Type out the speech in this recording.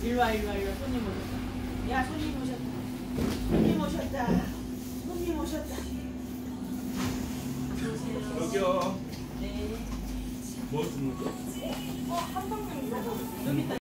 일로와 손님 오셨다. 야 손님 오셨다. 손님 오셨다. 손님 오셨다. 여기요. 네. 뭐 주는 거? 한방울 여기 있다.